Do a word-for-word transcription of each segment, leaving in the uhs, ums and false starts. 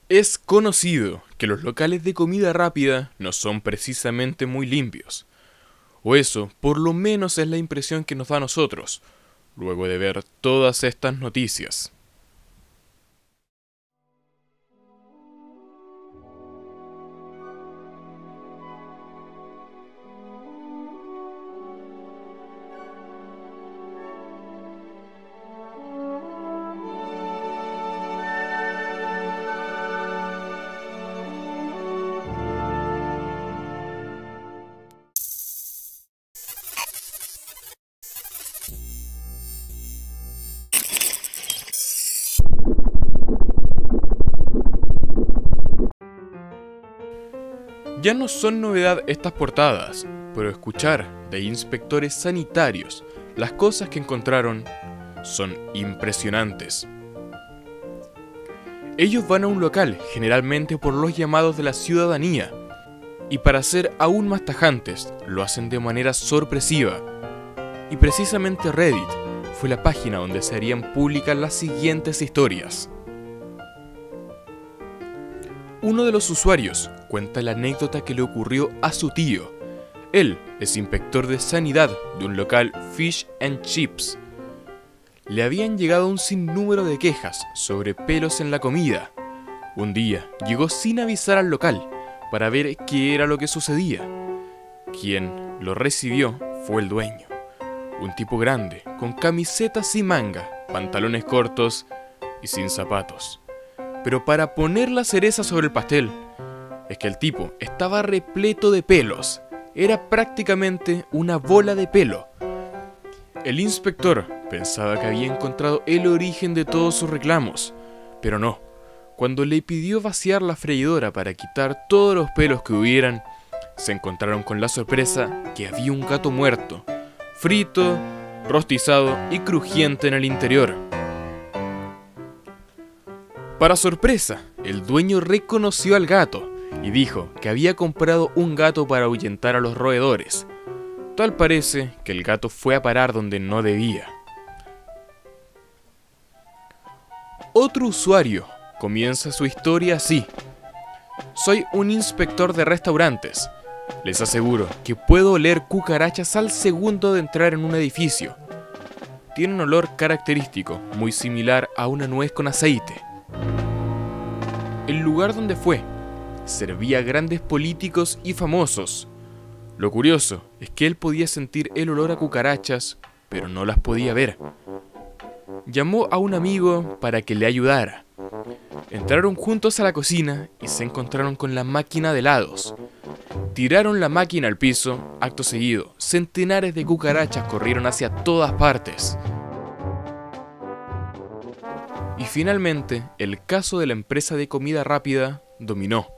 Es conocido que los locales de comida rápida no son precisamente muy limpios. O eso, por lo menos es la impresión que nos da a nosotros, luego de ver todas estas noticias. Ya no son novedad estas portadas, pero escuchar de inspectores sanitarios las cosas que encontraron son impresionantes. Ellos van a un local, generalmente por los llamados de la ciudadanía, y para ser aún más tajantes, lo hacen de manera sorpresiva. Y precisamente Reddit fue la página donde se harían públicas las siguientes historias. Uno de los usuarios cuenta la anécdota que le ocurrió a su tío. Él es inspector de sanidad de un local Fish and Chips. Le habían llegado un sinnúmero de quejas sobre pelos en la comida. Un día llegó sin avisar al local para ver qué era lo que sucedía. Quien lo recibió fue el dueño, un tipo grande, con camiseta sin manga, pantalones cortos y sin zapatos. Pero para poner la cereza sobre el pastel, es que el tipo estaba repleto de pelos. Era prácticamente una bola de pelo. El inspector pensaba que había encontrado el origen de todos sus reclamos, pero no. Cuando le pidió vaciar la freidora para quitar todos los pelos que hubieran, se encontraron con la sorpresa que había un gato muerto, frito, rostizado y crujiente en el interior. Para sorpresa, el dueño reconoció al gato y dijo que había comprado un gato para ahuyentar a los roedores. Tal parece que el gato fue a parar donde no debía. Otro usuario comienza su historia así: soy un inspector de restaurantes. Les aseguro que puedo oler cucarachas al segundo de entrar en un edificio. Tiene un olor característico, muy similar a una nuez con aceite. El lugar donde fue servía a grandes políticos y famosos. Lo curioso es que él podía sentir el olor a cucarachas, pero no las podía ver. Llamó a un amigo para que le ayudara. Entraron juntos a la cocina y se encontraron con la máquina de helados. Tiraron la máquina al piso. Acto seguido, centenares de cucarachas corrieron hacia todas partes. Y finalmente, el caso de la empresa de comida rápida dominó.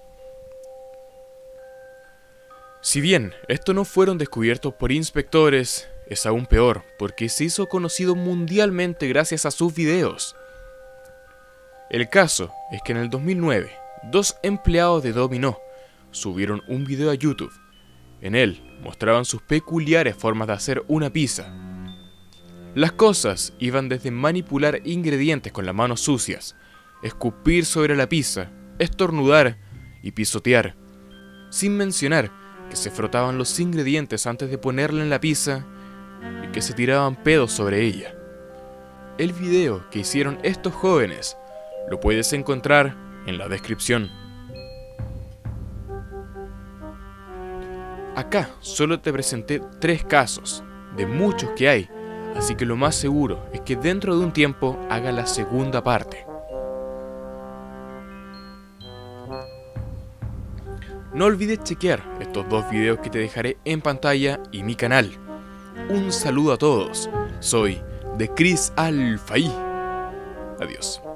Si bien estos no fueron descubiertos por inspectores, es aún peor porque se hizo conocido mundialmente gracias a sus videos. El caso es que en el dos mil nueve, dos empleados de Domino subieron un video a YouTube. En él mostraban sus peculiares formas de hacer una pizza. Las cosas iban desde manipular ingredientes con las manos sucias, escupir sobre la pizza, estornudar y pisotear, sin mencionar que se frotaban los ingredientes antes de ponerla en la pizza y que se tiraban pedos sobre ella. El video que hicieron estos jóvenes lo puedes encontrar en la descripción. Acá solo te presenté tres casos, de muchos que hay, así que lo más seguro es que dentro de un tiempo haga la segunda parte. No olvides chequear estos dos videos que te dejaré en pantalla y mi canal. Un saludo a todos, soy The Chris Alfaí. Adiós.